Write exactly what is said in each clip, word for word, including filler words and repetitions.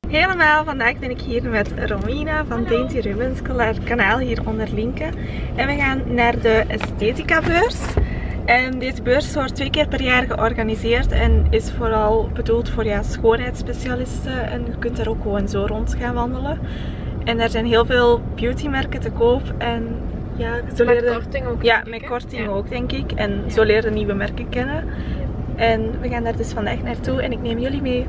Helemaal, vandaag ben ik hier met Romina van Dainty Ribbons. Ik zal haar kanaal hieronder linken. En we gaan naar de Esthetica beurs. En deze beurs wordt twee keer per jaar georganiseerd en is vooral bedoeld voor ja, schoonheidsspecialisten. En je kunt er ook gewoon zo rond gaan wandelen. En er zijn heel veel beautymerken te koop. En ja, zo met leren, korting ook. Ja, met korting ja. ook denk ik. En ja. zo leren nieuwe merken kennen. En we gaan daar dus vandaag naartoe en ik neem jullie mee.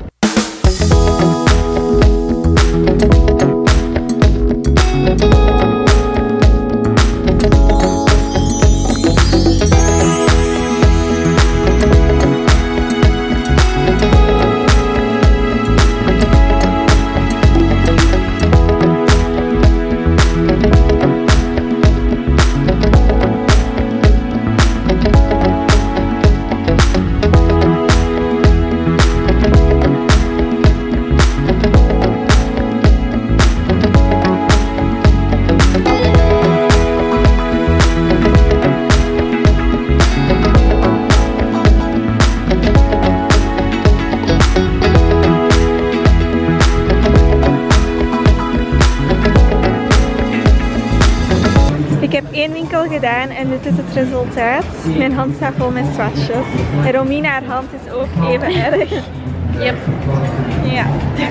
Ik heb één winkel gedaan en dit is het resultaat. Mijn hand staat vol met swatches. En Romina, haar hand is ook even erg. Yep. Ja.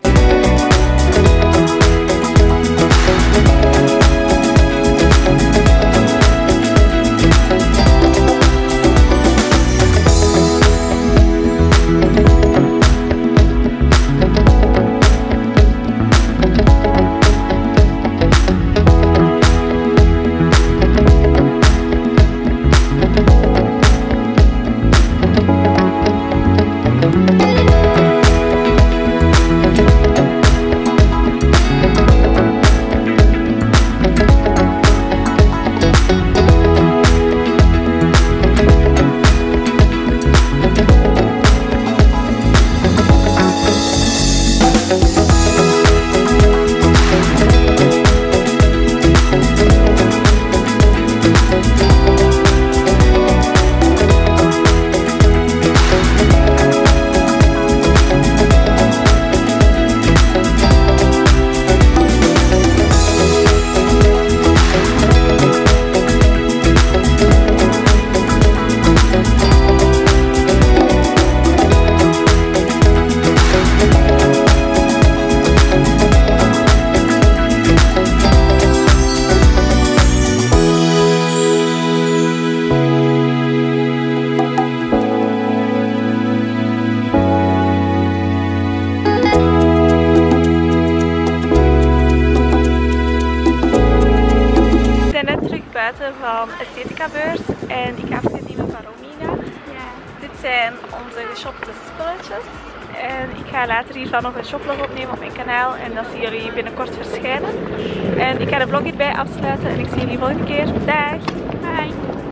Van Esthetica beurs en ik ga afscheid nemen van Romina. Ja. Dit zijn onze geshopte spulletjes en ik ga later hiervan nog een shoplog opnemen op mijn kanaal en dat zien jullie binnenkort verschijnen. En ik ga de vlog hierbij afsluiten en ik zie jullie volgende keer. Dag! Bye!